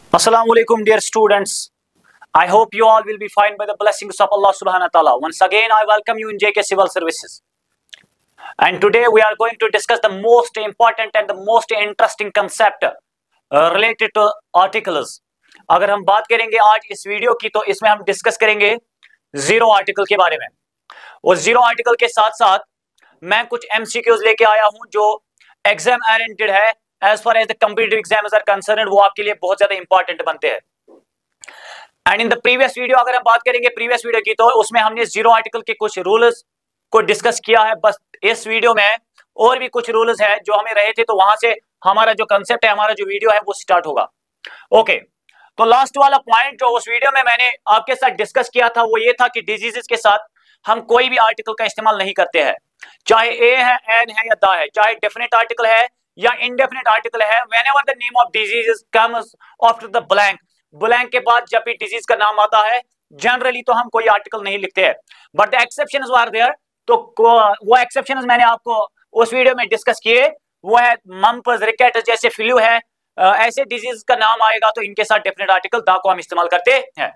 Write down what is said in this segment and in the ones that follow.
Assalamu alaikum, dear students. I hope you all will be fine by the blessings of Allah subhanahu wa ta'ala. Once again, I welcome you in JK Civil Services. And today we are going to discuss the most important and the most interesting concept related to articles. अगर हम बात करेंगे आज इस video की तो इसमें हम डिस्कस करेंगे जीरो आर्टिकल के बारे में। और जीरो आर्टिकल के साथ साथ मैं कुछ MCQs लेके आया हूं जो एग्जाम ओरिएंटेड है। As far as the competitive exams are concerned, वो आपके लिए बहुत ज्यादा इंपॉर्टेंट बनते हैं। And in the previous video अगर हम बात करेंगे प्रीवियस वीडियो की, तो उसमें हमने जीरो आर्टिकल के कुछ रूल्स को डिस्कस किया है। बस इस वीडियो में और भी कुछ रूल्स है जो हमें रहे थे, तो वहां से हमारा जो कंसेप्ट है, हमारा जो वीडियो है वो स्टार्ट होगा। ओके, तो लास्ट वाला पॉइंट जो उस वीडियो में मैंने आपके साथ डिस्कस किया था वो ये था कि डिजीजेस के साथ हम कोई भी आर्टिकल का इस्तेमाल नहीं करते हैं, चाहे ए है, एन है या द है, चाहे डेफिनेट आर्टिकल है या इनडेफिनेट आर्टिकल है। Whenever the name of disease comes after the blank, blank के बाद जब भी डिजीज का नाम आता है जनरली तो हम कोई आर्टिकल नहीं लिखते हैं, but the exceptions are there. तो वो एक्सेप्शंस मैंने आपको उस वीडियो में डिस्कस किए। वो है मम्प्स, रिकेट्स जैसे फ्लू है, ऐसे डिजीज का नाम आएगा तो इनके साथ डेफिनेट आर्टिकल द को हम इस्तेमाल करते हैं।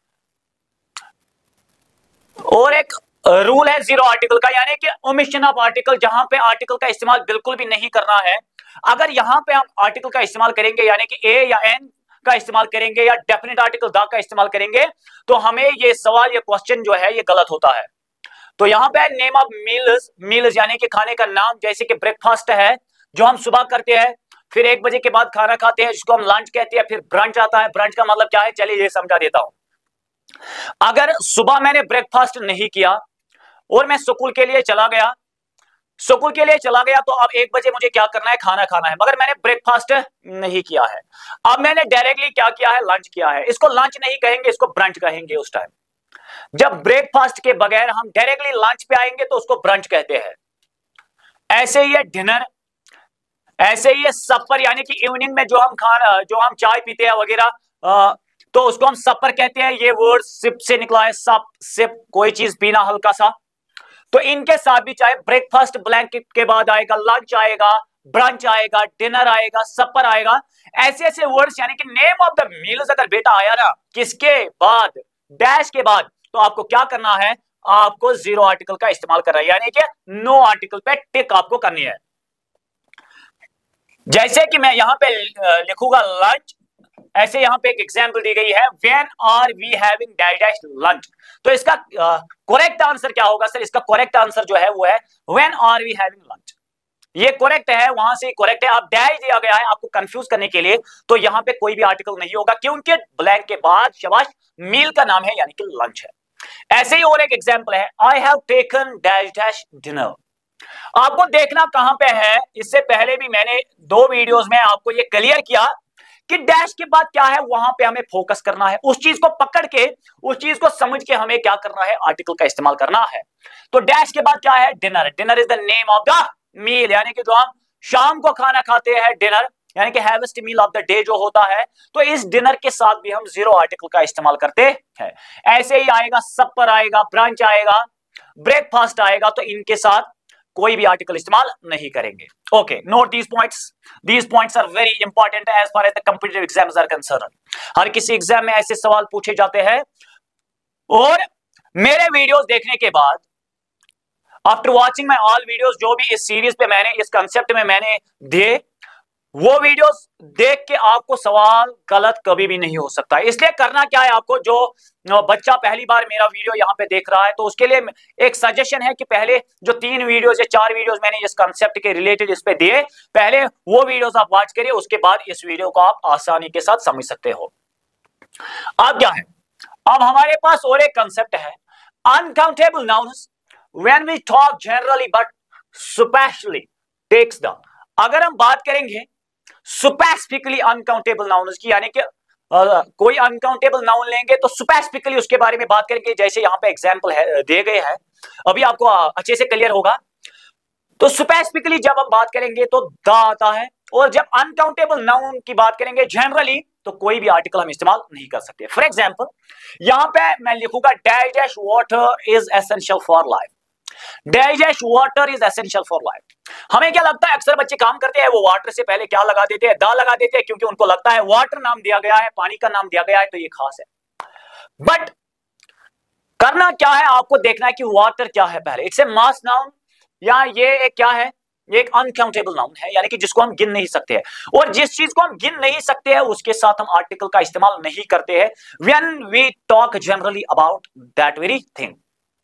और एक रूल है जीरो आर्टिकल का, यानी कि ओमिशन ऑफ आर्टिकल, जहां पे आर्टिकल का इस्तेमाल बिल्कुल भी नहीं करना है। अगर यहां पे हम आर्टिकल का इस्तेमाल करेंगे यानी कि ए या एन का इस्तेमाल करेंगे या डेफिनेट आर्टिकल द का इस्तेमाल करेंगे तो हमें ये सवाल, ये क्वेश्चन जो है ये गलत होता है। तो यहाँ पे नेम ऑफ मील्स, मील्स यानी कि खाने का नाम, जैसे कि ब्रेकफास्ट है जो हम सुबह करते हैं, फिर 1 बजे के बाद खाना खाते हैं जिसको हम लंच कहते हैं, फिर ब्रंच आता है। ब्रंच का मतलब क्या है, चलिए ये समझा देता हूं। अगर सुबह मैंने ब्रेकफास्ट नहीं किया और मैं स्कूल के लिए चला गया, स्कूल के लिए चला गया, तो अब 1 बजे मुझे क्या करना है, खाना खाना है, मगर मैंने ब्रेकफास्ट नहीं किया है। अब मैंने डायरेक्टली क्या किया है, लंच किया है। इसको लंच नहीं कहेंगे, इसको ब्रंच कहेंगे। उस टाइम जब ब्रेकफास्ट के बगैर हम डायरेक्टली लंच पे आएंगे तो उसको ब्रंच कहते हैं। ऐसे ही है डिनर, ऐसे ही है सफर, यानी कि इवनिंग में जो हम चाय पीते हैं वगैरह, तो उसको हम सफर कहते हैं। ये वर्ड सिप से निकला है, सप, सिप, कोई चीज पीना हल्का सा। तो इनके साथ भी चाहे ब्रेकफास्ट ब्लैंकेट के बाद आएगा, लंच आएगा, ब्रंच आएगा, डिनर आएगा, सफर आएगा, ऐसे ऐसे वर्ड्स, यानी कि नेम ऑफ द मील्स अगर बेटा आया ना किसके बाद, डैश के बाद, तो आपको क्या करना है, आपको जीरो आर्टिकल का इस्तेमाल करना है, यानी कि नो आर्टिकल पे टिक आपको करनी है। जैसे कि मैं यहां पे लिखूंगा लंच, ऐसे यहां पे एक एग्जांपल दी गई है, when are we having dash lunch. तो इसका करेक्ट आंसर क्या होगा सर? इसका करेक्ट आंसर जो है वो है when are we having lunch. ये करेक्ट है, वहां से करेक्ट है। अब डैश दिया गया है आपको कंफ्यूज करने के लिए, तो यहां पे कोई भी आर्टिकल नहीं होगा क्योंकि ब्लैंक के बाद शाबाश मील का नाम है यानी कि लंच है। ऐसे ही और एक एग्जांपल है, I have taken dash dinner. आपको देखना कहां पे है, इससे पहले भी मैंने 2 वीडियोस में आपको ये क्लियर किया कि डैश के बाद क्या है, वहां पे हमें फोकस करना है, उस चीज को पकड़ के, उस चीज को समझ के हमें क्या करना है, आर्टिकल का इस्तेमाल करना है। तो डैश के बाद क्या है, dinner. Dinner is the name of the meal, यानी कि जो हम शाम को खाना खाते हैं, डिनर यानी कि heaviest meal of the day जो होता है। तो इस डिनर के साथ भी हम जीरो आर्टिकल का इस्तेमाल करते हैं। ऐसे ही आएगा सपर आएगा, ब्रंच आएगा, ब्रेकफास्ट आएगा, तो इनके साथ कोई भी आर्टिकल इस्तेमाल नहीं करेंगे। Okay, note these points are very important as far as the competitive exams are concern. हर किसी एग्जाम में ऐसे सवाल पूछे जाते हैं। और मेरे वीडियोस देखने के बाद, after watching my all videos, जो भी इस सीरीज पे मैंने, इस कंसेप्ट में मैंने दिए, वो वीडियोस देख के आपको सवाल गलत कभी भी नहीं हो सकता। इसलिए करना क्या है आपको, जो बच्चा पहली बार मेरा वीडियो यहाँ पे देख रहा है, तो उसके लिए एक सजेशन है कि पहले जो 3 वीडियोस या 4 वीडियोस मैंने इस कंसेप्ट के रिलेटेड इस पे दिए, पहले वो वीडियोस आप वॉच करिए, उसके बाद इस वीडियो को आप आसानी के साथ समझ सकते हो। अब क्या है, अब हमारे पास और एक कंसेप्ट है, uncountable nouns when we talk generally but specially takes the. अगर हम बात करेंगे स्पेसिफिकली अनकाउंटेबल नाउन्स की, यानी कि कोई अनकाउंटेबल नाउन लेंगे तो स्पेसिफिकली उसके बारे में बात करेंगे, जैसे यहां पे एग्जांपल है दिए गए हैं, अभी आपको अच्छे से क्लियर होगा। तो स्पेसिफिकली जब हम बात करेंगे तो द आता है, और जब अनकाउंटेबल नाउन की बात करेंगे जनरली, तो कोई भी आर्टिकल हम इस्तेमाल नहीं कर सकते। फॉर एग्जांपल यहां पे मैं लिखूंगा dash water is essential for life. Dash water is essential for life. हमें क्या लगता है, अक्सर बच्चे काम करते हैं वो वाटर से पहले क्या लगा देते हैं, द लगा देते हैं, क्योंकि उनको लगता है वाटर नाम दिया गया है, पानी का नाम दिया गया है तो ये खास है। बट करना क्या है, आपको देखना है कि वाटर क्या है पहले। इट्स ए मास नाउन, या ये एक क्या है, ये एक अनकाउंटेबल नाउन है, यानी कि जिसको हम गिन नहीं सकते हैं। और जिस चीज को हम गिन नहीं सकते हैं उसके साथ हम आर्टिकल का इस्तेमाल नहीं करते हैं when we talk generally about that very thing.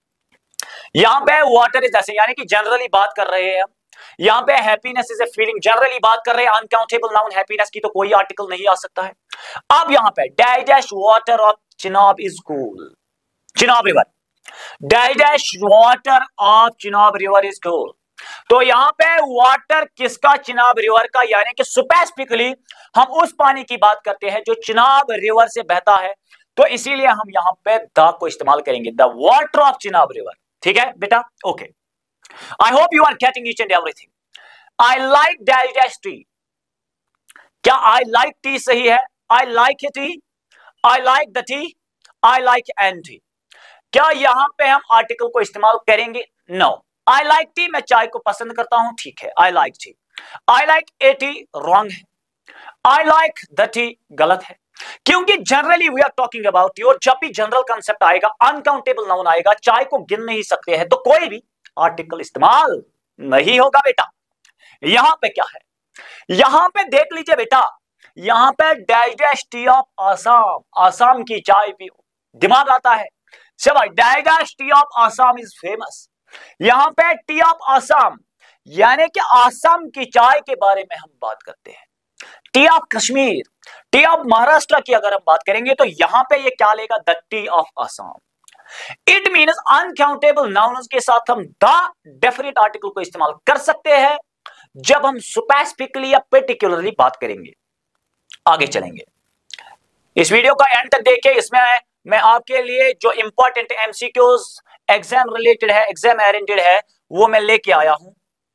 यहां पे वाटर इज ऐसे, यानी कि जनरली बात कर रहे हैं हम। यहां पे happiness is a feeling, generally बात कर रहे हैं। अनकाउंटेबल नाउन हैप्पीनेस की तो कोई आर्टिकल नहीं आ सकता है। अब यहां पे dash water of Chenab is cool, Chenab river, dash water of Chenab river is cool. तो यहां पे वाटर किसका, चिनाब रिवर का, यानी कि स्पेसिफिकली हम उस पानी की बात करते हैं जो चिनाब रिवर से बहता है, तो इसीलिए हम यहां पे द को इस्तेमाल करेंगे, the water of Chenab river. ठीक है बेटा, okay. I hope you are getting each and everything. I like dash dash tea, क्या आई लाइक टी सही है? I like a tea, I like the tea, I like an tea. क्या यहां पे हम आर्टिकल को इस्तेमाल करेंगे? नो। आई लाइक टी, मैं चाय को पसंद करता हूं, ठीक है, I like tea. I like a tea, wrong है। आई लाइक द टी, गलत है, क्योंकि generally we are talking about tea, और जब भी जनरल कंसेप्ट आएगा, अनकाउंटेबल नाउन आएगा, चाय को गिन नहीं सकते हैं, तो कोई भी आर्टिकल इस्तेमाल नहीं होगा बेटा। यहां पे क्या है, यहां पे देख लीजिए बेटा, यहां पे dash dash tea of Assam, Assam की चाय पियो, दिमाग आता है सब, dash dash tea of Assam is famous. यहां पे टी ऑफ आसाम, यानी कि आसाम की चाय के बारे में हम बात करते हैं। Tea of Kashmir, tea of Maharashtra की अगर हम बात करेंगे तो यहां पे ये क्या लेगा, the tea of Assam. It means uncountable nouns के साथ हम द डेफिनेट आर्टिकल को इस्तेमाल कर सकते हैं जब हम स्पेसिफिकली या पर्टिकुलरली बात करेंगे। आगे चलेंगे, इस वीडियो का एंड तक देखिए, इसमें मैं आपके लिए जो इंपॉर्टेंट एमसीक्यूज एग्जाम रिलेटेड है, एग्जाम ओरिएंटेड है, वो मैं लेके आया हूं।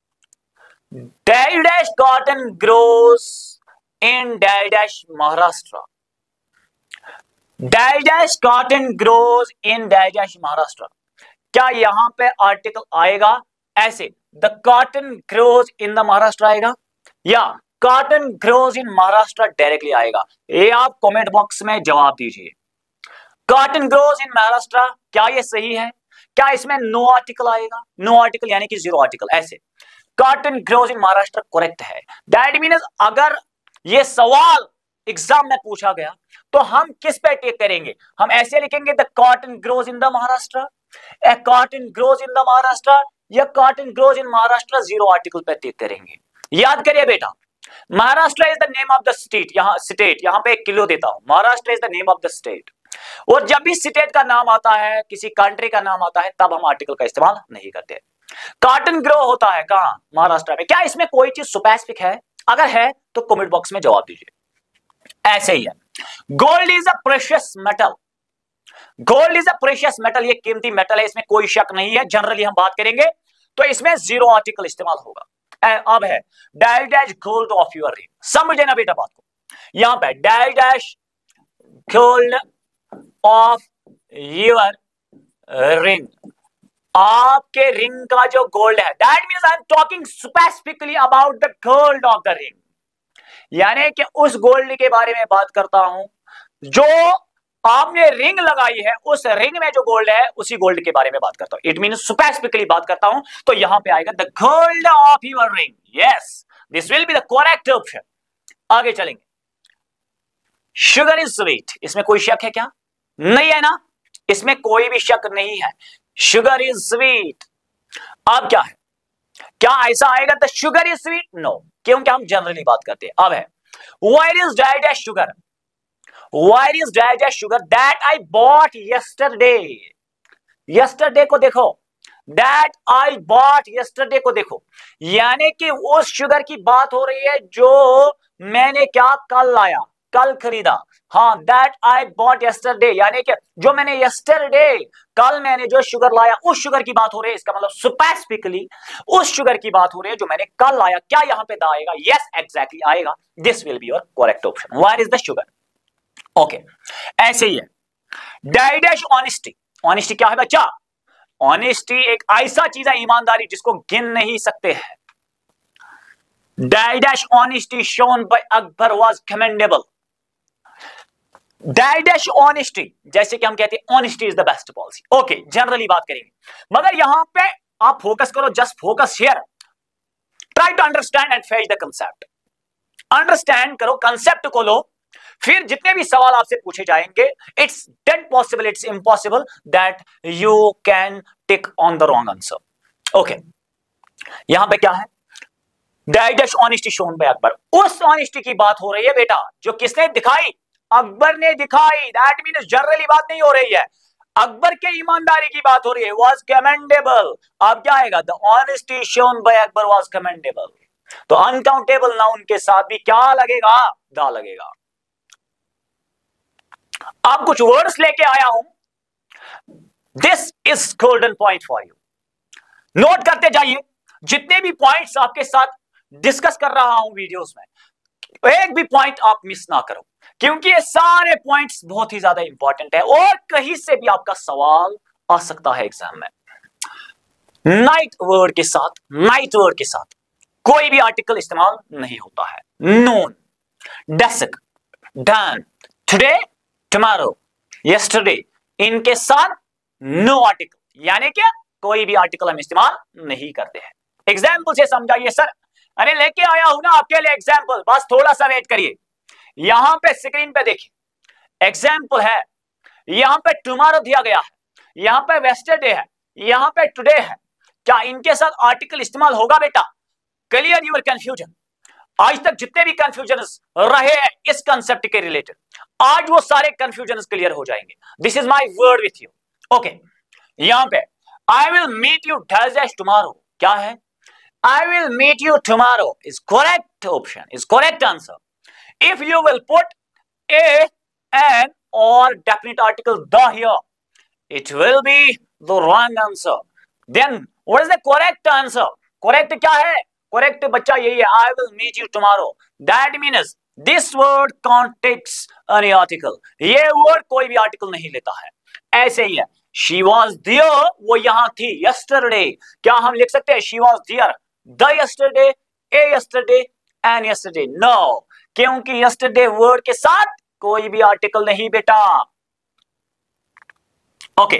Dash dash cotton grows in dash dash Maharashtra, dash dash cotton grows in dash dash Maharashtra. क्या यहां पे आर्टिकल आएगा ऐसे, the cotton grows in the Maharashtra आएगा, या cotton grows in Maharashtra directly आएगा? ये आप कमेंट बॉक्स में जवाब दीजिए। कॉटन ग्रोज इन महाराष्ट्र, क्या ये सही है? क्या इसमें नो आर्टिकल आएगा? नो आर्टिकल यानी कि जीरो आर्टिकल, ऐसे cotton grows in Maharashtra correct है। दैट मीन्स अगर ये सवाल एग्जाम में पूछा गया तो हम किस पे टेक करेंगे? हम ऐसे लिखेंगे the cotton grows in the Maharashtra, a cotton grows in the Maharashtra, या cotton grows in Maharashtra zero article पे टेक करेंगे। याद करिए बेटा, Maharashtra is the name of the state, यहां पे एक किलो देता हूं, Maharashtra is the name of the state. और जब भी स्टेट का नाम आता है, किसी कंट्री का नाम आता है, तब हम आर्टिकल का इस्तेमाल नहीं करते। कॉटन ग्रो होता है कहां? महाराष्ट्र में। क्या इसमें कोई चीज स्पेसिफिक है? अगर है तो कमेंट बॉक्स में जवाब दीजिए। ऐसे ही है, gold is a precious metal, gold is a precious metal, ये कीमती मेटल है, इसमें कोई शक नहीं है। जनरली हम बात करेंगे तो इसमें जीरो आर्टिकल इस्तेमाल होगा। अब है dash dash gold of your ring, समझे ना बेटा बात को। यहां पे dash dash gold of your ring, आपके रिंग का जो गोल्ड है, that means I am talking specifically about the gold of the ring, यानी कि उस गोल्ड के बारे में बात करता हूं जो आपने रिंग लगाई है, उस रिंग में जो गोल्ड है उसी गोल्ड के बारे में बात करता हूं। इट मींस स्पेसिफिकली बात करता हूं, तो यहां पे आएगा the gold of your ring. Yes, this will be the correct option. आगे चलेंगे, शुगर इज स्वीट, इसमें कोई शक है क्या? नहीं है ना, इसमें कोई भी शक नहीं है, शुगर इज स्वीट। अब क्या है, क्या ऐसा आएगा the sugar is sweet? No, क्योंकि हम जनरली बात करते हैं। अब है where is dash dash sugar, where is dash dash sugar that I bought yesterday, yesterday को देखो, दैट आई बॉट यस्टरडे को देखो, यानी कि उस शुगर की बात हो रही है जो मैंने क्या कल लाया, कल खरीदा। हाँ, दैट आई बॉट यस्टरडे, यानी कि जो मैंने यस्टरडे, कल मैंने जो शुगर लाया, उस शुगर की बात हो रही है। इसका मतलब स्पेसिफिकली उस शुगर की बात हो रही है जो मैंने कल लाया। क्या यहां पे द आएगा? यस, एग्जैक्टली आएगा। This will be your correct option. Where is the sugar? Okay, ऐसे ही है डैश डैश ऑनेस्टी, ऑनेस्टी क्या है बच्चा? ऑनेस्टी एक ऐसा चीज है, ईमानदारी, जिसको गिन नहीं सकते हैं। dash honesty shown by Akbar was commendable. dash honesty, जैसे कि हम कहते हैं honesty is the best policy. Okay, generally बात करेंगे, मगर यहां पे आप फोकस करो, just focus here, try to understand and fetch the concept. Understand करो, कंसेप्ट को लो, फिर जितने भी सवाल आपसे पूछे जाएंगे, it's dead possible, it's impossible that you can tick on the wrong answer. Okay, यहां पे क्या है, digest honesty shown by Akbar. उस ऑनेस्टी की बात हो रही है बेटा जो किसने दिखाई, अकबर ने दिखाई. दैट मीन्स जनरली बात नहीं हो रही है, अकबर के ईमानदारी की बात हो रही है. Was commendable. अब क्या आएगा, the honesty shown by Akbar was commendable. तो अनकाउंटेबल नाउन के साथ भी क्या लगेगा, दा लगेगा. अब कुछ वर्ड्स लेके आया हूं, this is golden point for you. Note करते जाइए, जितने भी पॉइंट्स आपके साथ डिस्कस कर रहा हूं वीडियोस में, एक भी पॉइंट आप मिस ना करो, क्योंकि ये सारे पॉइंट्स बहुत ही ज्यादा इंपॉर्टेंट है और कहीं से भी आपका सवाल आ सकता है एग्जाम में. नाइट वर्ड के साथ, नाइट वर्ड के साथ कोई भी आर्टिकल इस्तेमाल नहीं होता है. Noon, dusk, dawn, today, tomorrow, yesterday, इनके साथ नो आर्टिकल, यानी क्या कोई भी आर्टिकल हम इस्तेमाल नहीं करते हैं. एग्जाम्पल से समझाइए सर. अरे लेके आया हूं ना आपके लिए एग्जाम्पल, बस थोड़ा सा वेट करिए. यहां पे स्क्रीन पे देखिए, एग्जाम्पल है, यहां पे टुमारो दिया गया है, यहां पे वेस्टरडे है, यहां पे टुडे है. क्या इनके साथ आर्टिकल इस्तेमाल होगा बेटा? Clear your confusion. आज तक जितने भी कंफ्यूजन रहे हैं इस कंसेप्ट के रिलेटेड, आज वो सारे कंफ्यूजन क्लियर हो जाएंगे. This is my word with you. Okay, यहां पे I will meet you dash tomorrow, क्या है, I will meet you tomorrow is correct option, is correct answer. If you will put a, an or definite article the here, it will be the wrong answer. Then what is the correct answer? Correct क्या है? Correct बच्चा यही है, I will meet you tomorrow. That means this word can't take any article. ये word कोई भी article नहीं लेता है. ऐसे ही है, she was there, वो यहाँ थी. Yesterday, क्या हम लिख सकते हैं she was there, the yesterday, a yesterday, and yesterday? No, क्योंकि yesterday वर्ड के साथ कोई भी आर्टिकल नहीं बेटा. Okay,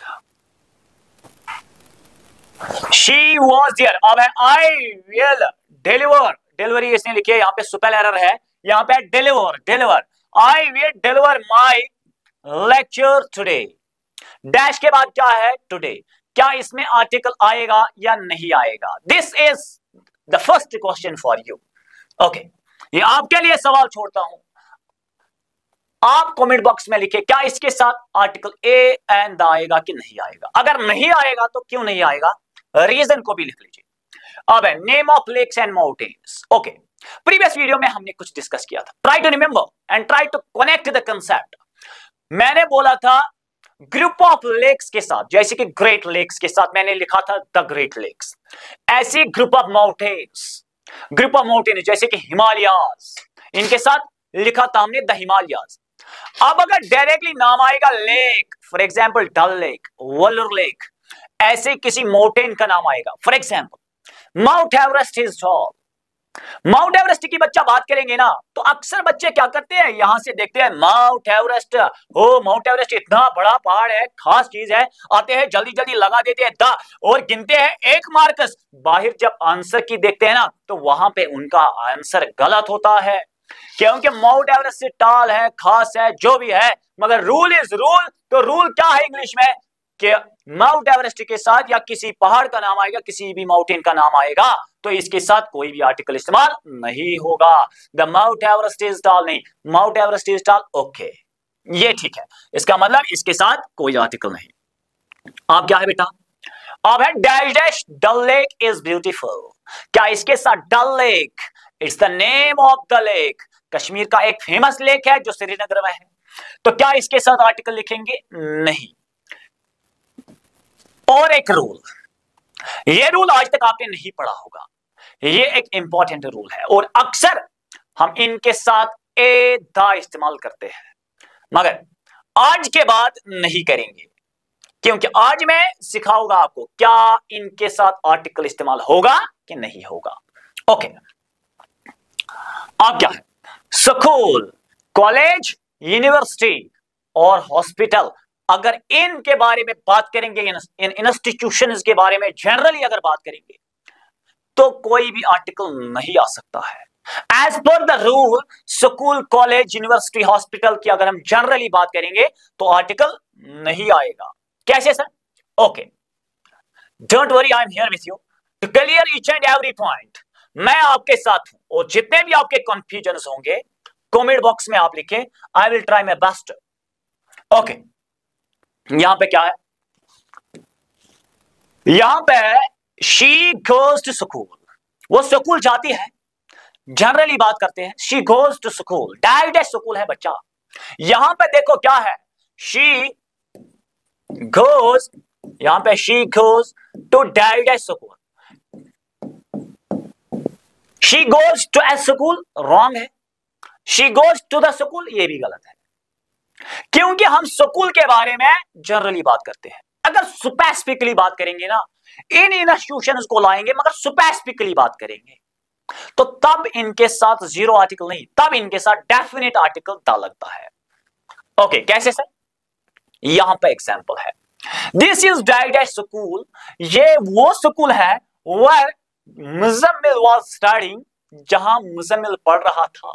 she was there. अब है I will deliver, डिलीवरी इसने लिखी है, यहाँ पे स्पेल एरर है, यहाँ पे deliver, deliver. I will deliver my lecture today. Dash के बाद क्या है, टुडे. क्या इसमें आर्टिकल आएगा या नहीं आएगा? This is the first question for you. Okay, ये आपके लिए सवाल छोड़ता हूं, आप कमेंट बॉक्स में लिखे क्या इसके साथ आर्टिकल ए एंड द आएगा कि नहीं आएगा. अगर नहीं आएगा तो क्यों नहीं आएगा, रीजन को भी लिख लीजिए. अब है name of lakes and mountains. Okay, previous video में हमने कुछ डिस्कस किया था. Try to remember and try to connect the concept. मैंने बोला था ग्रुप ऑफ लेक्स के साथ, जैसे कि ग्रेट लेक्स के साथ मैंने लिखा था द ग्रेट लेक्स. ऐसी group of mountains, group of mountain जैसे कि हिमालयास, इनके साथ लिखा था हमने द हिमालयास. अब अगर डायरेक्टली नाम आएगा lake, for example Dal lake, Wular lake, ऐसे किसी माउंटेन का नाम आएगा, for example Mount Everest is tall. Mount Everest की बच्चा बात करेंगे ना तो अक्सर बच्चे क्या करते हैं, यहां से देखते हैं माउंट एवरेस्ट, हो माउंट एवरेस्ट इतना बड़ा पहाड़ है, खास चीज है, आते हैं जल्दी जल्दी लगा देते हैं द और गिनते हैं एक मार्क्स. बाहर जब आंसर की देखते हैं ना तो वहां पे उनका आंसर गलत होता है, क्योंकि माउंट एवरेस्ट से टाल है, खास है, जो भी है, मगर रूल इज रूल. तो रूल क्या है इंग्लिश में कि माउंट एवरेस्ट के साथ या किसी पहाड़ का नाम आएगा, किसी भी माउंटेन का नाम आएगा तो इसके साथ कोई भी आर्टिकल इस्तेमाल नहीं होगा. The Mount Everest is tall नहीं, Mount Everest is tall. Okay, ये ठीक है, इसका मतलब इसके साथ कोई आर्टिकल नहीं. अब क्या है बेटा, अब है dash dash Dal lake is beautiful. क्या इसके साथ Dal lake, it's the name of the lake, Kashmir का एक फेमस लेक है जो श्रीनगर में है, तो क्या इसके साथ आर्टिकल लिखेंगे? नहीं. और एक रूल, ये रूल आज तक आपने नहीं पढ़ा होगा, ये एक इंपॉर्टेंट रूल है और अक्सर हम इनके साथ ए द इस्तेमाल करते हैं, मगर आज के बाद नहीं करेंगे, क्योंकि आज मैं सिखाऊंगा आपको क्या इनके साथ आर्टिकल इस्तेमाल होगा कि नहीं होगा. ओके, अब क्या है, स्कूल, कॉलेज, यूनिवर्सिटी और हॉस्पिटल, अगर इनके बारे में बात करेंगे, इन इंस्टीट्यूशंस के बारे में जनरली अगर बात करेंगे, तो कोई भी आर्टिकल नहीं आ सकता है। As per the rule, school, college, university, hospital की अगर हम जनरली बात करेंगे तो आर्टिकल नहीं आएगा। कैसे sir? Okay, don't worry, I am here with you to clear each and every point. मैं आपके साथ हूं और जितने भी आपके कंफ्यूजन होंगे कमेंट बॉक्स में आप लिखें, I will try my best. Okay, यहां पे क्या है, यहां पे शी गोज टू स्कूल, वो स्कूल जाती है, जनरली बात करते हैं, she goes to school, direct school है बच्चा। यहां पे देखो क्या है, शी गोज, यहां पे she goes to direct school, she goes to a school wrong है, she goes to the school ये भी गलत है, क्योंकि हम स्कूल के बारे में जनरली बात करते हैं। अगर स्पेसिफिकली बात करेंगे ना, इन इंस्टीट्यूशंस को लाएंगे मगर स्पेसिफिकली बात करेंगे, तो तब इनके साथ जीरो आर्टिकल नहीं, तब इनके साथ डेफिनेट आर्टिकल दा लगता है। ओके, कैसे सर? यहां पे एग्जांपल है, दिस इज डायरेक्ट स्कूल, ये वो स्कूल है वेयर मुजम्मिल वाज स्टडीइंग, जहां मुजम्मिल पढ़ रहा था।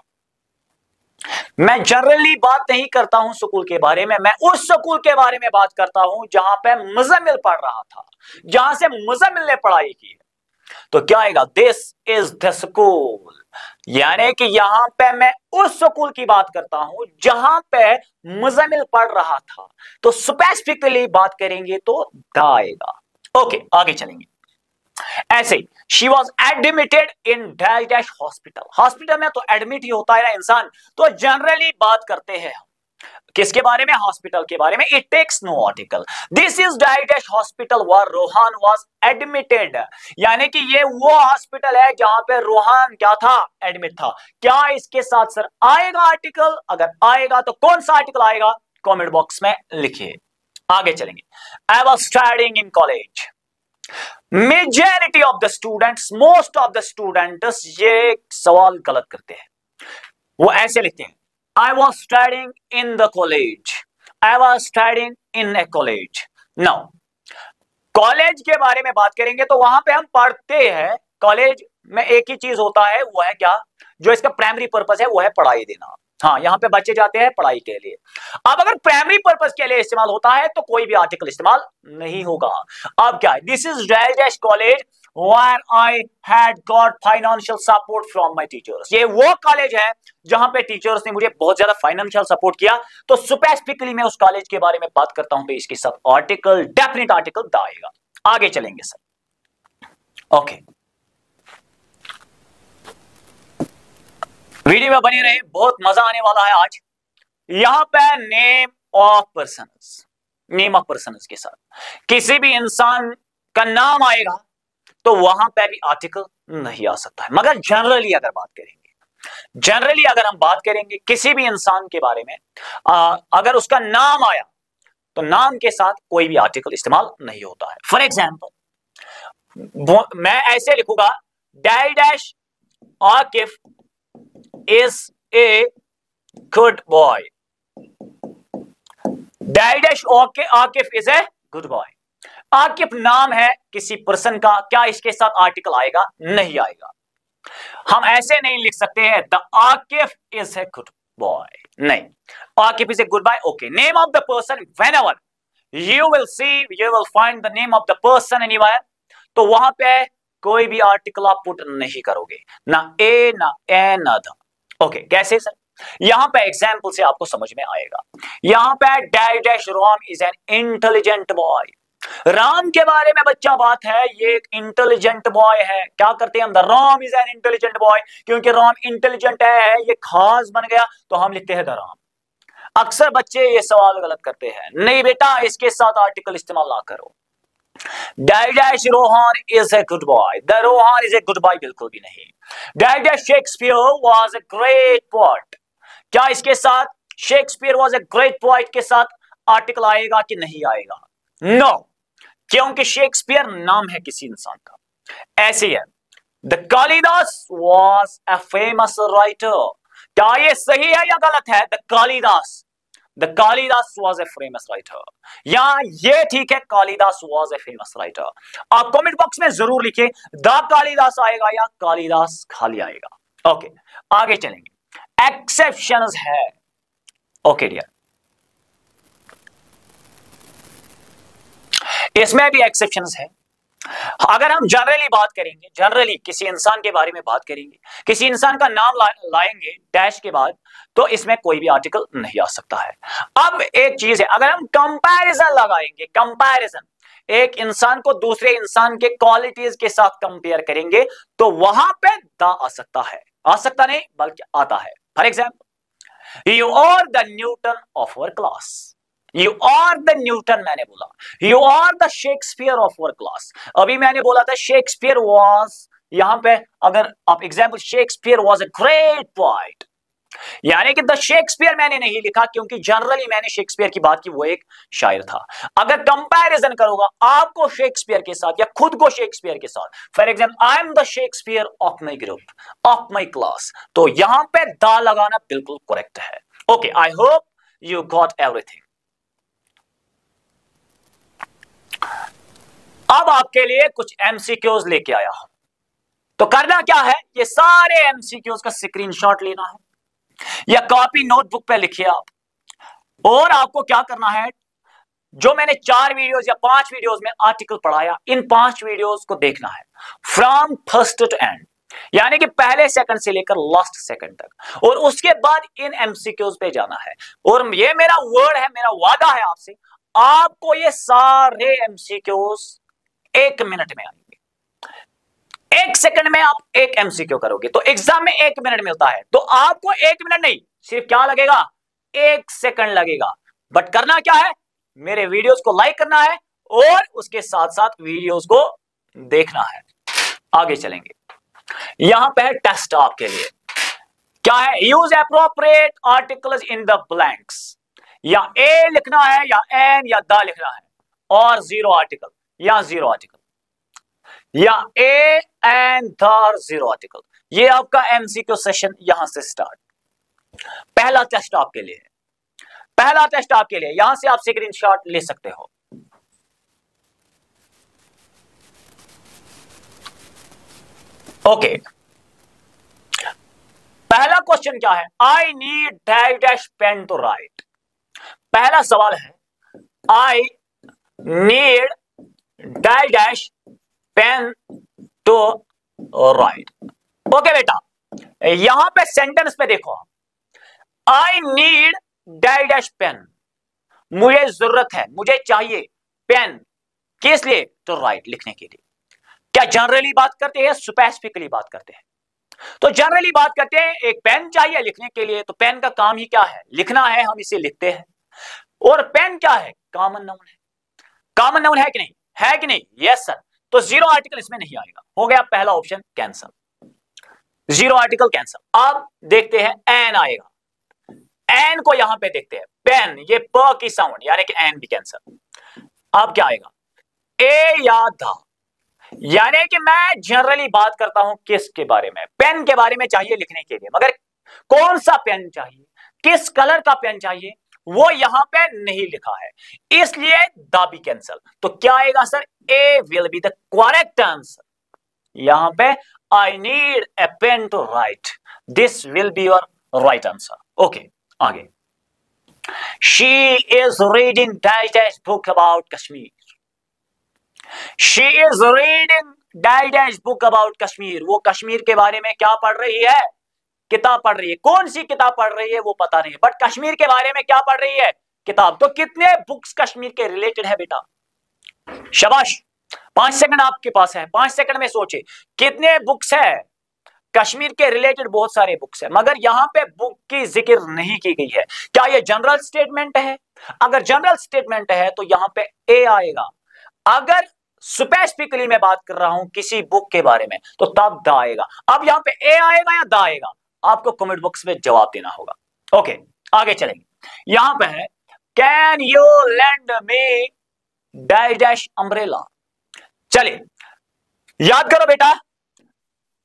मैं जनरली बात नहीं करता हूं स्कूल के बारे में, मैं उस स्कूल के बारे में बात करता हूं जहां पे मुजम्मिल पढ़ रहा था, जहां से मुजम्मिल ने पढ़ाई की है। तो क्या आएगा, दिस इज द स्कूल, यानी कि यहां पे मैं उस स्कूल की बात करता हूं जहां पे मुजम्मिल पढ़ रहा था, तो स्पेसिफिकली बात करेंगे तो द आएगा। ओके, आगे चलेंगे। ऐसे she was admitted in dash dash hospital, hospital में तो एडमिट ही होता है ना इंसान, तो जनरली बात करते हैं किसके बारे में, हॉस्पिटल के बारे में। It takes no article, this is dash dash hospital where Rohan was admitted, यानी कि ये वो हॉस्पिटल है जहां पे रोहान क्या था, एडमिट था। क्या इसके साथ सर आएगा आर्टिकल? अगर आएगा तो कौन सा आर्टिकल आएगा, कमेंट बॉक्स में लिखिए। आगे चलेंगे, I was studying in college, majority of the students, most of the students ये सवाल गलत करते हैं, वो ऐसे लिखते हैं, I was studying in the college, I was studying in a college. No, college के बारे में बात करेंगे तो वहां पे हम पढ़ते हैं, कॉलेज में एक ही चीज होता है, वो है क्या, जो इसका प्राइमरी पर्पस है वो है पढ़ाई देना। हाँ, यहां पे बच्चे जाते हैं पढ़ाई के लिए। अब अगर प्राइमरी पर्पस के लिए इस्तेमाल होता है तो कोई भी आर्टिकल इस्तेमाल नहीं होगा। अब क्या है, this is dash college where I had got financial support from my teachers, ये वो कॉलेज है जहां पे टीचर्स ने मुझे बहुत ज्यादा फाइनेंशियल सपोर्ट किया। तो स्पेसिफिकली मैं उस कॉलेज के बारे में बात करता हूं तो इसके साथ आर्टिकल, डेफिनेट आर्टिकल द आएगा। आगे चलेंगे सर। ओके, वीडियो में बने रहे, बहुत मजा आने वाला है आज। यहां पे name of persons, name of persons के साथ किसी भी इंसान का नाम आएगा तो वहां पे भी आर्टिकल नहीं आ सकता है। मगर जनरली अगर बात करेंगे, जनरली अगर हम बात करेंगे किसी भी इंसान के बारे में, अगर उसका नाम आया तो नाम के साथ कोई भी आर्टिकल इस्तेमाल नहीं होता है। फॉर एग्जाम्पल मैं ऐसे लिखूंगा, dash Akif is a good boy, dash Akif is a good boy। Akif नाम है किसी पर्सन का, क्या इसके साथ आर्टिकल आएगा? नहीं आएगा। हम ऐसे नहीं लिख सकते हैं the Akif is a good boy, नहीं, Akif is a good boy. Okay, name of the person, whenever you will see, you will find the name of the person anywhere, तो वहां पे कोई भी आर्टिकल आप पुट नहीं करोगे, ना ए ना ए ना द। ओके, कैसे सर? यहां पे एग्जाम्पल से आपको समझ में आएगा। यहां पे dash Ram is an intelligent boy, Ram के बारे में बच्चा बात है, ये एक इंटेलिजेंट बॉय है। क्या करते हैं हम, the Ram is an intelligent boy, क्योंकि राम इंटेलिजेंट है, ये खास बन गया तो हम लिखते हैं द राम। अक्सर बच्चे ये सवाल गलत करते हैं, नहीं बेटा इसके साथ आर्टिकल इस्तेमाल ना करो। Dash Rohan is a good boy, the Rohan is a good boy बिल्कुल भी नहीं। Dash Shakespeare was a great poet, क्या इसके साथ Shakespeare was a great poet के साथ आर्टिकल आएगा कि नहीं आएगा? नो, क्योंकि शेक्सपियर नाम है किसी इंसान का। ऐसे है the Kalidas was a famous writer. क्या ये सही है या गलत है? The Kalidas was a famous writer, या ये ठीक है, Kalidas was a famous writer? आप कमेंट बॉक्स में जरूर लिखिए, द कालिदास आएगा या कालिदास खाली आएगा। ओके, आगे चलेंगे। एक्सेप्शंस है। ओके डियर, इसमें भी एक्सेप्शंस है। अगर हम जनरली बात करेंगे, जनरली किसी इंसान के बारे में बात करेंगे, किसी इंसान का नाम लाएंगे डैश के बाद, तो इसमें कोई भी आर्टिकल नहीं आ सकता है। अब एक चीज है, अगर हम कंपैरिजन लगाएंगे, कंपैरिजन, एक इंसान को दूसरे इंसान के क्वालिटीज के साथ कंपेयर करेंगे, तो वहां पे द आ सकता है, आ सकता नहीं बल्कि आता है। For example, you are the Newton of our class, you are the Newton मैंने बोला, you are the Shakespeare of our class. अभी मैंने बोला था शेक्सपियर वॉज, यहां पे अगर आप example, Shakespeare was a great poet, यानी कि द शेक्सपियर मैंने नहीं लिखा क्योंकि जनरली मैंने शेक्सपियर की बात की, वो एक शायर था। अगर कंपैरिजन करूंगा आपको शेक्सपियर के साथ या खुद को शेक्सपियर के साथ, for example, I am the Shakespeare of my group, of my class, तो यहां पे द लगाना बिल्कुल करेक्ट है। Okay, I hope you got everything. अब आपके लिए कुछ एमसीक्यूज लेके आया हूं, तो करना क्या है, ये सारे एमसीक्यूज का स्क्रीनशॉट लेना है या कॉपी नोटबुक पे लिखिए आप, और आपको क्या करना है, जो मैंने 4 वीडियोस या 5 वीडियोस में आर्टिकल पढ़ाया, इन 5 वीडियोस को देखना है फ्रॉम फर्स्ट टू एंड, यानी कि पहले सेकंड से लेकर लास्ट सेकंड तक, और उसके बाद इन एमसीक्यूज पे जाना है। और ये मेरा वर्ड है, मेरा वादा है आपसे, आपको ये सारे एमसीक्यूज 1 मिनट में आएंगे। 1 सेकंड में आप एक एमसीक्यू करोगे तो एग्जाम में 1 मिनट मिलता है, तो आपको 1 मिनट नहीं, सिर्फ क्या लगेगा, 1 सेकंड लगेगा। बट करना क्या है, मेरे वीडियोस को लाइक करना है और उसके साथ साथ वीडियोस को देखना है। आगे चलेंगे, यहां पे है टेस्ट आपके लिए, क्या है, use appropriate articles in the blanks, या ए लिखना है या एन या द लिखना है, और जीरो आर्टिकल या जीरो आर्टिकल, या a and the zero article. ये आपका एमसीक्यू सेशन यहां से स्टार्ट। पहला टेस्ट आपके लिए है, पहला टेस्ट आपके लिए, यहां से आप स्क्रीनशॉट ले सकते हो। ओके, पहला क्वेश्चन क्या है, I need dash pen to write. पहला सवाल है, I need dash pen to write. Okay बेटा, यहां पे सेंटेंस पे देखो, आई नीड डैश पेन, मुझे जरूरत है, मुझे चाहिए पेन, किस लिए, तो राइट, लिखने के लिए। क्या जनरली बात करते हैं, स्पेसिफिकली बात करते हैं? तो जनरली बात करते हैं, एक पेन चाहिए लिखने के लिए, तो पेन का काम ही क्या है, लिखना है, हम इसे लिखते हैं। और पेन क्या है, कॉमन नाउन है, कॉमन नाउन है कि नहीं, है कि नहीं, यस सर। तो जीरो आर्टिकल इसमें नहीं आएगा, हो गया पहला option cancel, zero article cancel. अब देखते हैं एन आएगा, एन को यहां पे देखते हैं, पेन, ये प की साउंड, यानी कि एन भी कैंसल। अब क्या आएगा, ए या द, यानी कि मैं जनरली बात करता हूं किसके बारे में, पेन के बारे में चाहिए लिखने के लिए, मगर कौन सा पेन चाहिए, किस कलर का पेन चाहिए, वो यहां पे नहीं लिखा है, इसलिए द भी कैंसल। तो क्या आएगा sir, a will be the correct answer. यहां पे I need a pen to write, this will be your right answer. Okay, आगे, she is reading dash book about Kashmir, she is reading dash book about Kashmir, वो कश्मीर के बारे में क्या पढ़ रही है, किताब पढ़ रही है। कौन सी किताब पढ़ रही है वो पता नहीं, बट कश्मीर के बारे में क्या पढ़ रही है, किताब। तो कितने बुक्स कश्मीर के रिलेटेड है बेटा, शाबाश, 5 सेकंड आपके पास है, 5 सेकंड में सोचे कितने बुक्स है कश्मीर के रिलेटेड। बहुत सारे बुक्स है, मगर यहां पे बुक की जिक्र नहीं की गई है। क्या ये जनरल स्टेटमेंट है? अगर जनरल स्टेटमेंट है तो यहां पे ए आएगा। अगर स्पेसिफिकली मैं बात कर रहा हूं किसी बुक के बारे में, तो तब द आएगा। अब यहां पे ए आएगा या द आएगा, आपको कमेंट बॉक्स में जवाब देना होगा। ओके, आगे चलेंगे, यहां पे है, can you lend me dash umbrella. चलिए याद करो बेटा,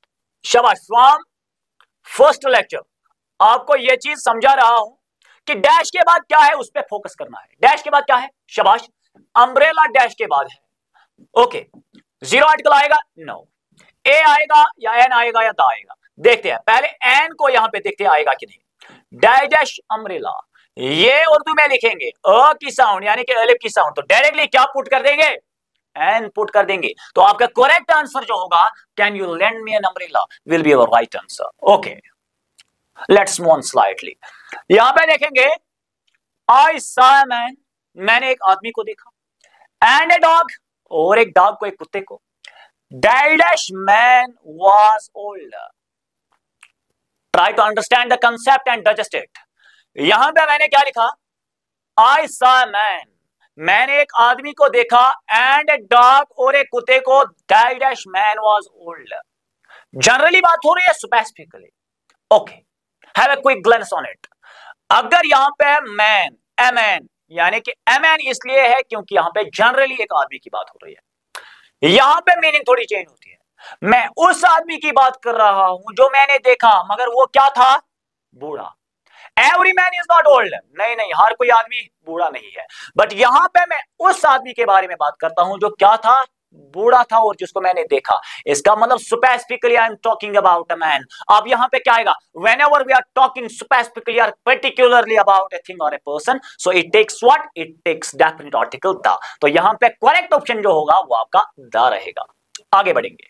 शाबाश। फ्रॉम फर्स्ट लेक्चर आपको यह चीज समझा रहा हूं कि डैश के बाद क्या है उस पर फोकस करना है। डैश के बाद क्या है? शाबाश, अम्ब्रेला डैश के बाद है। ओके, जीरो आर्टिकल आएगा? नो। ए आएगा या एन आएगा या द आएगा? देखते हैं, पहले एन को यहां पे देखते हैं आएगा कि नहीं। डैश अम्ब्रेला, ये उर्दू में लिखेंगे अ की साउंड यानी कि अलिफ की साउंड, तो डायरेक्टली क्या पुट कर देंगे? एन पुट कर देंगे। तो आपका करेक्ट आंसर जो होगा, can you lend me an umbrella, will be your right answer. Okay, let's move on slightly. यहां पे देखेंगे आई सॉ अ मैन, मैंने एक आदमी को देखा, एंड ए डॉग, और एक डॉग को, एक कुत्ते को। Dash man was old. Try to understand the concept and digest it. यहां पे मैंने क्या लिखा? आई सॉ अ मैन, मैंने एक आदमी को देखा, एंड ए डॉग, और एक कुत्ते को। Dash man was old. Generally बात हो रही है, specifically. Okay, have a quick glance on it. अगर यहां पे मैन, ए मैन, यानी कि ए मैन इसलिए है क्योंकि यहां पे जनरली एक आदमी की बात हो रही है। यहां पे मीनिंग थोड़ी चेंज होती है। मैं उस आदमी की बात कर रहा हूं जो मैंने देखा, मगर वो क्या था? बूढ़ा। Every man is not old, नहीं नहीं, हर कोई आदमी बूढ़ा नहीं है। बट यहां पे मैं उस आदमी के बारे में बात करता हूं जो क्या था? बूढ़ा था, और जिसको मैंने देखा। इसका मतलब specifically I am talking about a man. अब यहां पे क्या आएगा? Whenever we are talking specifically और पर्टिकुलरली अबाउट अ थिंग और a person, so it takes what? It takes definite article the. तो यहां पे करेक्ट ऑप्शन जो होगा वो आपका द रहेगा। आगे बढ़ेंगे।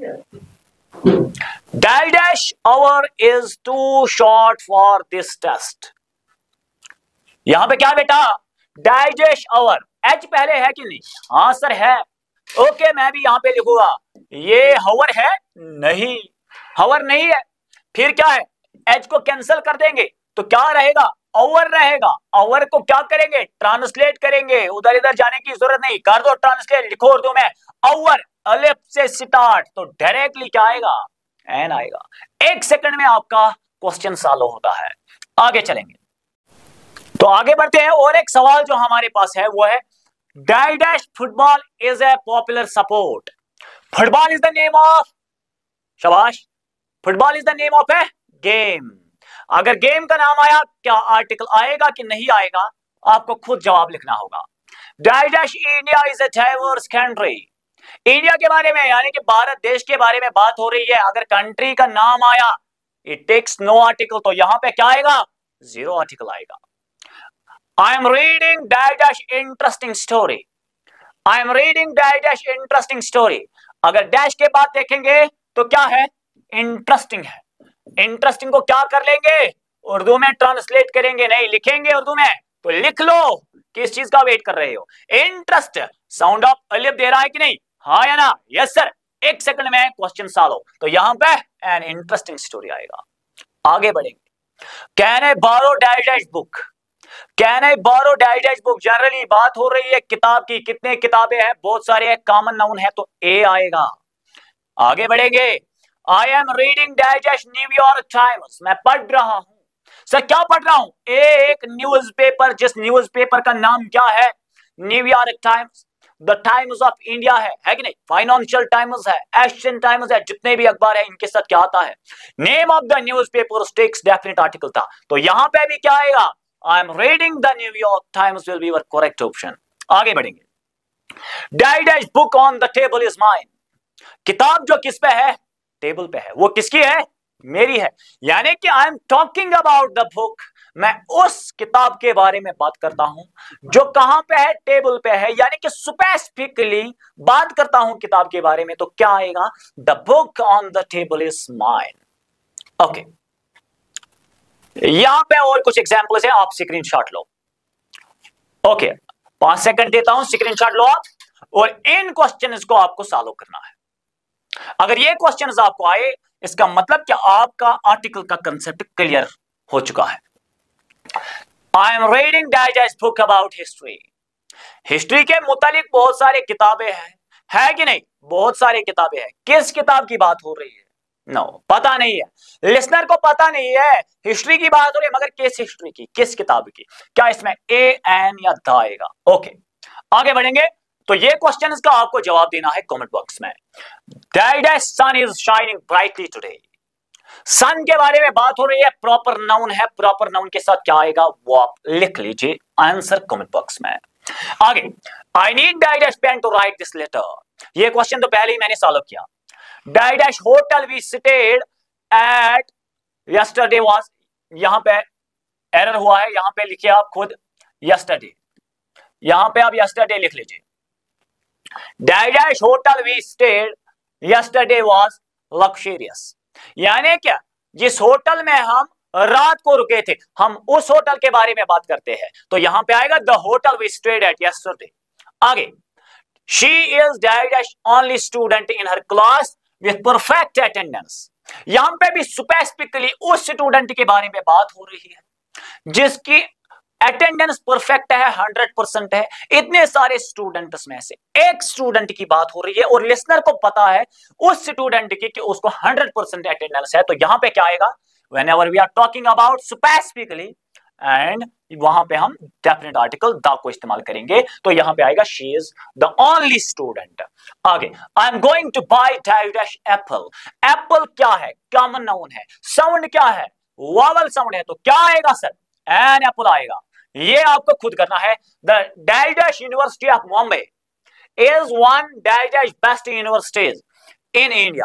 dash hour is too short for this test। यहां पे क्या बेटा? डाइजेस्ट आवर, एच पहले है कि नहीं? हाँ सर है। ओके, मैं भी यहां पे लिखूंगा। ये हवर है? नहीं, हवर नहीं है। फिर क्या है? एच को कैंसिल कर देंगे तो क्या रहेगा? आवर रहेगा। आवर को क्या करेंगे? ट्रांसलेट करेंगे। उधर इधर जाने की जरूरत नहीं, कर दो ट्रांसलेट, लिखो उर्दू में आवर, अलिफ से स्टार्ट, तो डायरेक्टली क्या आएगा? एन आएगा। एक सेकंड में आपका क्वेश्चन सॉल्व होता है। आगे चलेंगे, तो आगे बढ़ते हैं। और एक सवाल जो हमारे पास है वो है dash football is a popular sport. Football is the name of, शाबाश, football is the name of a game. अगर गेम का नाम आया, क्या आर्टिकल आएगा कि नहीं आएगा? आपको खुद जवाब लिखना होगा। Dash India is a diverse country. India के बारे में यानी कि भारत देश के बारे में बात हो रही है। अगर कंट्री का नाम आया, इट टेक्स नो आर्टिकल, तो यहां पे क्या आएगा? जीरो आर्टिकल आएगा। I am reading dash interesting story. I am reading dash interesting story. अगर डैश के बाद देखेंगे तो क्या है? इंटरेस्टिंग है। इंटरेस्टिंग को क्या कर लेंगे? उर्दू में ट्रांसलेट करेंगे, नहीं लिखेंगे उर्दू में तो लिख लो। किस चीज का वेट कर रहे हो? इंटरेस्ट, साउंड ऑफ अलिफ दे रहा है कि नहीं? हाँ या ना? Yes sir. एक सेकंड में क्वेश्चन सॉल्व, तो यहां पे एन इंटरेस्टिंग स्टोरी आएगा। आगे बढ़ेंगे। Can I borrow dash book. Can I borrow dash book, generally बात हो रही है किताब की। कितने किताबें हैं? बहुत सारे, कॉमन नाउन है तो ए आएगा। आगे बढ़ेंगे। I am reading dash New York Times, मैं पढ़ रहा हूं। सर क्या पढ़ रहा हूं? एक न्यूज़पेपर, जिस न्यूज़पेपर का नाम क्या है? New York Times. The Times of India है कि नहीं? फाइनेंशियल टाइम्स है, एशियन टाइम्स है, जितने भी अखबार है इनके साथ क्या आता है? Name of the newspaper takes definite article था, तो यहां पे भी क्या आएगा? I am reading the New York Times will be your correct option. आगे बढ़ेंगे। Dash book on the table is mine. किताब जो किस पे है? टेबल पे है। वो किसकी है? मेरी है। यानी कि I am talking about the book, मैं उस किताब के बारे में बात करता हूं जो कहां पे है? टेबल पे है। यानी कि स्पेसिफिकली बात करता हूं किताब के बारे में, तो क्या आएगा? The book on the table is mine. Okay, यहां पे और कुछ एग्जांपल्स हैं, आप स्क्रीनशॉट लो। ओके, 5 सेकंड देता हूं, स्क्रीनशॉट लो आप, और इन क्वेश्चंस को आपको सॉल्व करना है। अगर ये क्वेश्चंस आपको आए, इसका मतलब कि आपका आर्टिकल का कंसेप्ट क्लियर हो चुका है। I am reading dash book about history. History के मुतालिक बहुत सारे किताबें हैं, है कि नहीं? बहुत सारी किताबें हैं। किस किताब की बात हो रही है? नो, पता नहीं है। लिसनर को पता नहीं है। हिस्ट्री की बात हो रही है, मगर किस हिस्ट्री की, किस किताब की? क्या इसमें ए, एन या द आएगा? ओके, आगे बढ़ेंगे। तो ये क्वेश्चन का आपको जवाब देना है कमेंट बॉक्स में। That sun is shining brightly today. Sun के बारे में बात हो रही है, प्रॉपर नाउन है, प्रॉपर नाउन के साथ क्या आएगा वो आप लिख लीजिए आंसर कमेंट बॉक्स में। आगे, I need dash pen to write this letter. ये क्वेश्चन तो पहले ही मैंने सॉल्व किया। Dash hotel we stayed at yesterday was, यहां पे एरर हुआ है, यहां पे लिखिए आप खुद यस्टरडे, यहां पे आप यस्टरडे लिख लीजिए। Dash hotel we stayed yesterday was luxurious, यानी क्या, जिस होटल में हम रात को रुके थे हम उस होटल के बारे में बात करते हैं, तो यहां पे आएगा the hotel we stayed at yesterday. आगे, she is dash only student in her class with perfect attendance. यहां पे भी स्पेसिफिकली उस स्टूडेंट के बारे में बात हो रही है जिसकी अटेंडेंस परफेक्ट है, 100% है। इतने सारे स्टूडेंट्स में से एक स्टूडेंट की बात हो रही है और लिसनर को पता है उस स्टूडेंट की कि उसको 100% अटेंडेंस है, तो यहां पे क्या आएगा, whenever we are talking about specifically, and वहां पे हम डेफिनेट आर्टिकल द को इस्तेमाल करेंगे, तो यहां पे आएगा she is the only student. आगे, I am going to buy dash apple. Apple क्या है, कॉमन नाउन है, साउंड क्या है, वॉवल साउंड है, तो क्या आएगा सर, एन एप्पल आएगा। ये आपको खुद करना है। The dash university of Bombay is one dash best universities in India.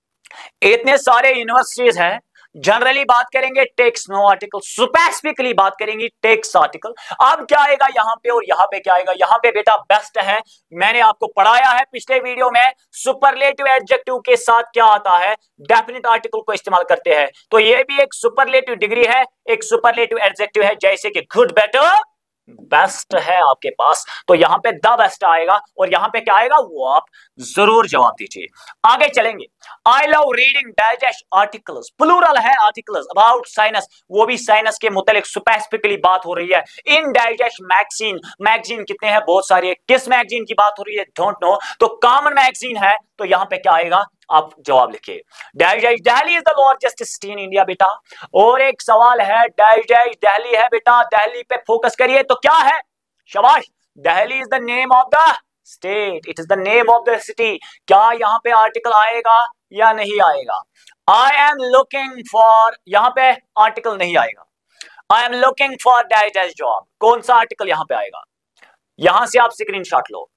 इतने सारे यूनिवर्सिटीज हैं, जनरली बात करेंगे टेक्स नो आर्टिकल, स्पेसिफिकली बात करेंगे टेक्स आर्टिकल। अब क्या आएगा यहां पे और यहां पे क्या आएगा, यहां पे बेटा बेस्ट है, मैंने आपको पढ़ाया है पिछले वीडियो में, सुपरलेटिव एडजेक्टिव के साथ क्या आता है, डेफिनेट आर्टिकल को इस्तेमाल करते हैं, तो ये भी एक सुपरलेटिव डिग्री है, एक सुपरलेटिव एडजेक्टिव है, जैसे कि गुड, बेटर, बेस्ट है आपके पास, तो यहां पे द बेस्ट आएगा और यहां पे क्या आएगा वो आप जरूर जवाब दीजिए। आगे चलेंगे, I love reading digest articles, plural है आर्टिकल्स अबाउट साइनस, वो भी साइनस के मुतालिक स्पेसिफिकली बात हो रही है। इन डाइजेस्ट मैगजीन, मैगजीन कितने हैं, बहुत सारी है, किस मैगजीन की बात हो रही है, डोंट नो, तो कॉमन मैगजीन है, तो यहां पे क्या आएगा आप जवाब लिखिए। Delhi is the largest city in India बेटा। और एक सवाल है, दिल्ली है बेटा, दिल्ली पे फोकस करिए, तो क्या है, शाबाश, Delhi is the name of the state, it is the name of the city. क्या यहां पे आर्टिकल आएगा या नहीं आएगा, आई एम लुकिंग फॉर, यहां पे आर्टिकल नहीं आएगा, I am looking for dash job, कौन सा आर्टिकल यहां पे आएगा, यहां से आप स्क्रीनशॉट लो,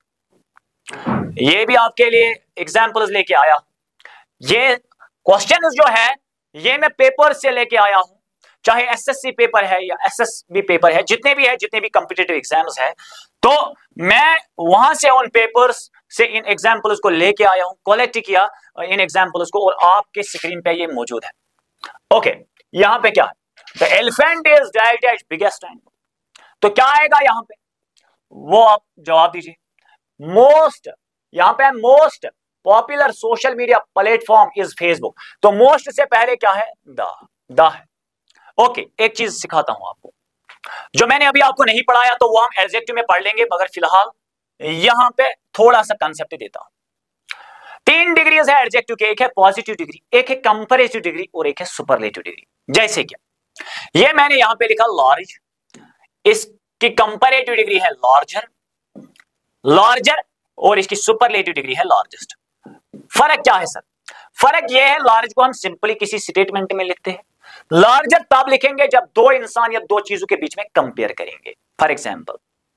ये भी आपके लिए एग्जांपल्स लेके आया। ये क्वेश्चन जो है ये मैं पेपर से लेके आया हूं, चाहे एसएससी पेपर है या एसएसबी पेपर है, जितने भी है, जितने भी कॉम्पिटिटिव एग्जाम्स है, तो मैं वहां से उन पेपर्स से इन एग्जांपल्स को लेके आया हूं, कलेक्ट किया इन एग्जांपल्स को, और आपके स्क्रीन पे ये मौजूद है। ओके, यहां पे क्या है, the elephant is dash biggest animal, तो क्या आएगा यहां पे, वो आप जवाब दीजिए। मोस्ट, यहां पे most popular social media platform is Facebook, तो मोस्ट से पहले क्या है, द है। ओके, एक चीज सिखाता हूं आपको, जो मैंने अभी आपको नहीं पढ़ाया तो वो हम एडजेक्टिव में पढ़ लेंगे, मगर फिलहाल यहां पे थोड़ा सा कंसेप्ट देता हूं। 3 डिग्रीज है एडजेक्टिव के, एक है पॉजिटिव डिग्री, एक है कंपैरेटिव डिग्री और एक है सुपरलेटिव डिग्री। जैसे क्या, ये मैंने यहां पे लिखा लार्ज, इसकी कंपैरेटिव डिग्री है लार्जर, लार्जर, और इसकी सुपरलेटिव डिग्री है लार्जेस्ट। फर्क क्या है सर, फर्क यह है, लार्ज को हम सिंपली किसी स्टेटमेंट में लिखते हैं, लार्जर तब लिखेंगे जब दो इंसान या दो चीजों के बीच में कंपेयर करेंगे। For example,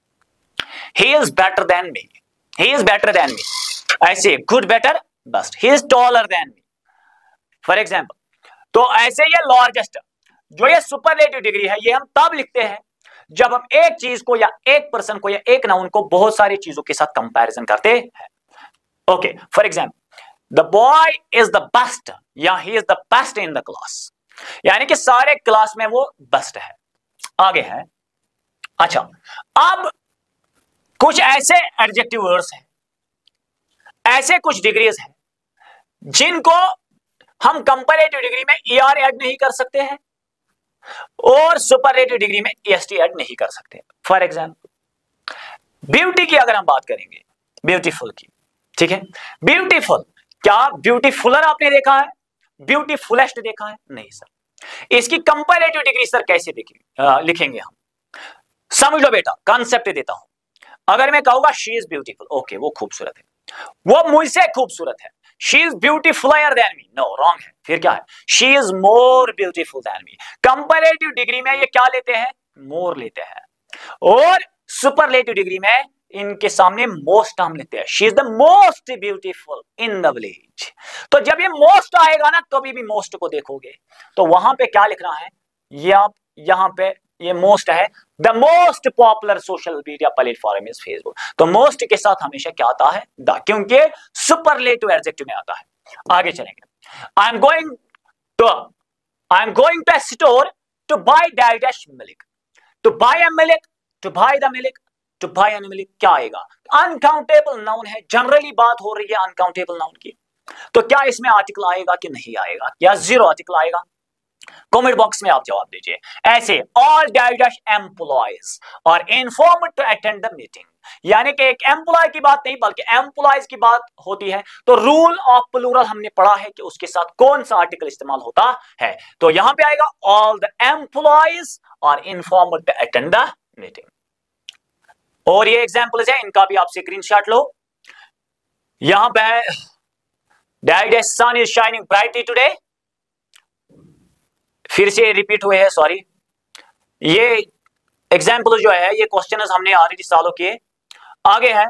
he is better than me, he is better than me, ऐसे good, better, best, he is taller than me, for example. तो ऐसे ये लार्जेस्ट, जो ये सुपरलेटिव डिग्री है, ये हम तब लिखते हैं जब हम एक चीज को या एक पर्सन को या एक नाउन को बहुत सारी चीजों के साथ कंपैरिजन करते हैं। Okay, for example, the boy is the best, या he is the best in the class, यानी कि सारे क्लास में वो बेस्ट है। आगे है, अच्छा, अब कुछ ऐसे एडजेक्टिव वर्ड्स हैं, ऐसे कुछ डिग्रीज हैं जिनको हम कंपैरेटिव डिग्री में ईआर ऐड नहीं कर सकते हैं और सुपरलेटिव डिग्री में एसटी ऐड नहीं कर सकते। फॉर एग्जांपल, ब्यूटी की अगर हम बात करेंगे, ब्यूटीफुल की, ठीक है, ब्यूटीफुल, क्या ब्यूटीफुलर आपने देखा है, ब्यूटीफुलेस्ट देखा है, नहीं सर। इसकी कंपैरेटिव डिग्री सर कैसे लिखेंगे हम, समझ लो बेटा, कॉन्सेप्ट देता हूं। अगर मैं कहूंगा शी इज ब्यूटीफुल, ओके वो खूबसूरत है, वो मुझसे खूबसूरत है, she is beautifuler than me, no wrong है, फिर क्या है, she is more beautiful than me. Comparative degree में ये क्या लेते हैं, मोर लेते हैं, और सुपरलेटिव डिग्री में इनके सामने मोस्ट हम लेते हैं, she is the most beautiful in the village. तो जब ये मोस्ट आएगा ना, कभी भी मोस्ट को देखोगे तो वहां पे क्या लिखना है, ये आप यहां पे ये मोस्ट है, the most popular social media platform is Facebook. तो मोस्ट के साथ हमेशा क्या आता है, द, क्योंकि सुपरलेटिव एडजेक्टिव में आता है। आगे चलेंगे, I am going to a store to buy dash milk, to buy a milk, to buy the milk, to buy a milk, क्या आएगा, अनकाउंटेबल नाउन है, जनरली बात हो रही है अनकाउंटेबल नाउन की, तो क्या इसमें आर्टिकल आएगा कि नहीं आएगा, या जीरो आर्टिकल आएगा, कमेंट बॉक्स में आप जवाब दीजिए। ऐसे all dash employees are informed to attend the meeting, यानी कि एक एम्प्लॉय की बात नहीं बल्कि एम्प्लॉयज की बात होती है, तो रूल ऑफ प्लूरल हमने पढ़ा है कि उसके साथ कौन सा आर्टिकल इस्तेमाल होता है, तो यहां पे आएगा all the employees are informed to attend the meeting. और ये एग्जांपल्स है, इनका भी आप स्क्रीनशॉट लो। यहां पे है dash sun is shining brightly today, फिर से रिपीट हुए हैं, सॉरी, ये एग्जाम्पल जो है ये क्वेश्चन हमने ऑलरेडी सॉल्व किए। आगे है,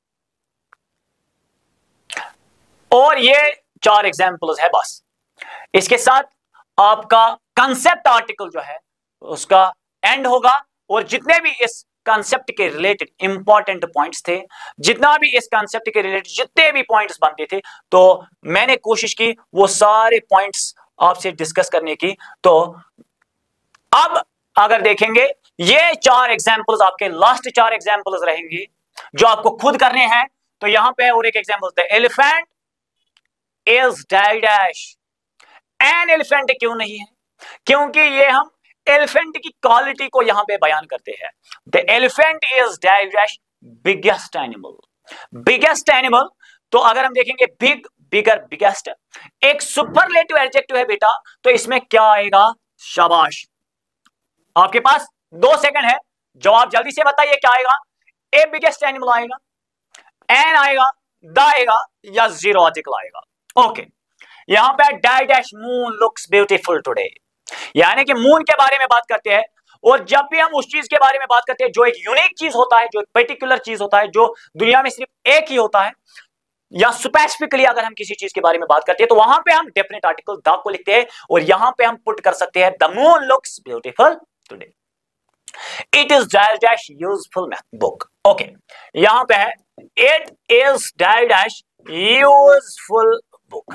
और ये 4 एग्जाम्पल्स है बस, इसके साथ आपका कंसेप्ट आर्टिकल जो है उसका एंड होगा, और जितने भी इस कंसेप्ट के रिलेटेड इंपॉर्टेंट पॉइंट्स थे, जितना भी इस कंसेप्ट के रिलेटेड जितने भी पॉइंट्स बनते थे, तो मैंने कोशिश की वो सारे पॉइंट्स आपसे डिस्कस करने की। तो अब अगर देखेंगे ये 4 एग्जांपल्स आपके लास्ट 4 एग्जांपल्स रहेंगे जो आपको खुद करने हैं। तो यहां पे और एक एग्जांपल है, elephant is dash, an elephant क्यों नहीं है, क्योंकि ये हम एलिफेंट की क्वालिटी को यहां पे बयान करते हैं। The elephant is dash biggest animal, biggest animal, तो अगर हम देखेंगे बिग, बिगर, बिगेस्ट, एक सुपरलेटिव एडजेक्टिव है बेटा, तो इसमें क्या आएगा, शाबाश, आपके पास 2 सेकंड है, जवाब जल्दी से बताइए क्या आएगा, ए बिगेस्ट एनिमल आएगा, एन आएगा, द आएगा, या जीरो आर्टिकल आएगा। ओके, यहां पे dash moon looks beautiful today, यानी कि मून के बारे में बात करते हैं, और जब भी हम उस चीज के बारे में बात करते हैं जो एक यूनिक चीज होता है, जो एक पर्टिकुलर चीज होता है, जो दुनिया में सिर्फ एक ही होता है, या स्पेसिफिकली अगर हम किसी चीज के बारे में बात करते हैं, तो वहां पे हम डेफिनेट आर्टिकल द को लिखते हैं, और यहां पे हम पुट कर सकते हैं the moon looks beautiful today, it is dash useful book. Okay, यहां पे है it is dash useful book.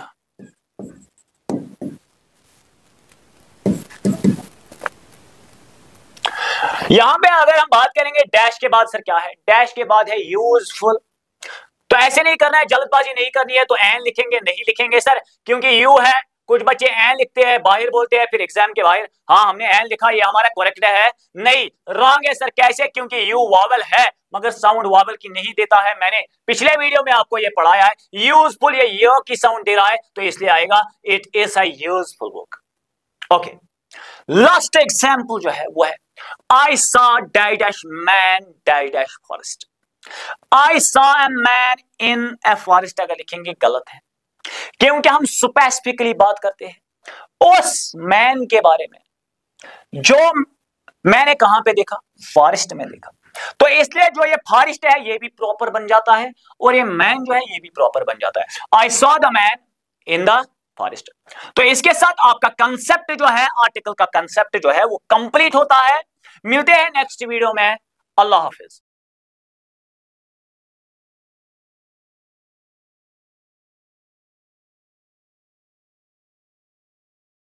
यहां पे अगर हम बात करेंगे डैश के बाद सर क्या है, डैश के बाद है यूजफुल, तो ऐसे नहीं करना है, जल्दबाजी नहीं करनी है, तो एन लिखेंगे नहीं लिखेंगे सर, क्योंकि यू है, कुछ बच्चे एन लिखते हैं बाहर बोलते हैं, फिर एग्जाम के बाहर हाँ हमने एन लिखा, ये हमारा करेक्ट है, नहीं रॉन्ग है सर। कैसे, क्योंकि यू वॉवल है मगर साउंड वॉवल की नहीं देता है, मैंने पिछले वीडियो में आपको ये पढ़ाया है, यूजफुल ये यो की साउंड दे रहा है, तो इसलिए आएगा it is a useful book. Okay, last example जो है वो है I saw dash man dash forest, I saw a man in a forest अगर लिखेंगे गलत है, क्योंकि हम स्पेसिफिकली बात करते हैं उस मैन के बारे में जो मैंने कहां पे देखा, फॉरेस्ट में देखा, तो इसलिए जो ये फॉरेस्ट है ये भी प्रॉपर बन जाता है, और ये मैन जो है ये भी प्रॉपर बन जाता है, I saw the man in the forest. तो इसके साथ आपका कंसेप्ट जो है, आर्टिकल का कंसेप्ट जो है वो कंप्लीट होता है। मिलते हैं नेक्स्ट वीडियो में, अल्लाह हाफिज।